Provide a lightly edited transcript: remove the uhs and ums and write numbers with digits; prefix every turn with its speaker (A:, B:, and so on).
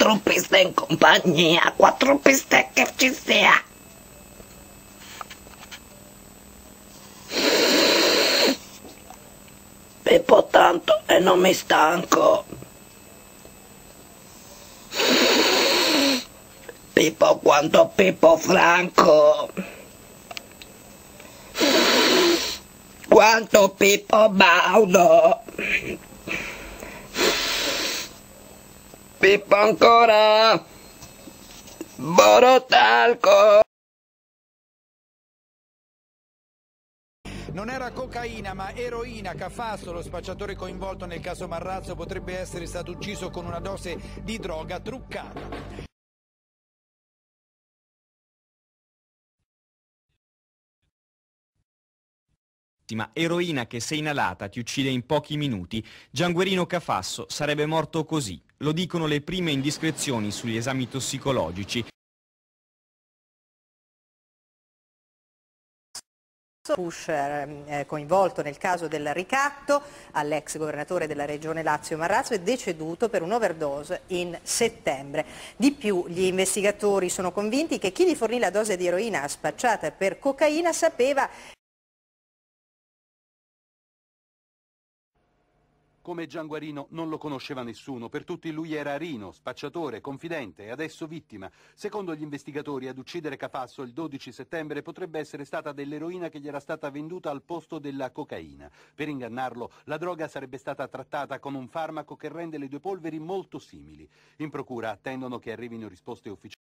A: quattro piste in compagnia, quattro piste che ci sia. Pippo tanto e non mi stanco. Pippo quanto Pippo Franco. Quanto Pippo Baudo. Pippo ancora. Borotalco.
B: Non era cocaina ma eroina. Cafasso, lo spacciatore coinvolto nel caso Marrazzo, potrebbe essere stato ucciso con una dose di droga truccata.
C: Eroina che se inalata ti uccide in pochi minuti, Gianguerino Cafasso sarebbe morto così. Lo dicono le prime indiscrezioni sugli esami tossicologici.
D: Pusher, coinvolto nel caso del ricatto all'ex governatore della regione Lazio Marrazzo, è deceduto per un'overdose in settembre. Di più, gli investigatori sono convinti che chi gli fornì la dose di eroina spacciata per cocaina sapeva.
E: Come Gianguerino non lo conosceva nessuno, per tutti lui era Rino, spacciatore, confidente e adesso vittima. Secondo gli investigatori, ad uccidere Cafasso il 12 settembre potrebbe essere stata dell'eroina che gli era stata venduta al posto della cocaina. Per ingannarlo, la droga sarebbe stata trattata con un farmaco che rende le due polveri molto simili. In procura attendono che arrivino risposte ufficiali.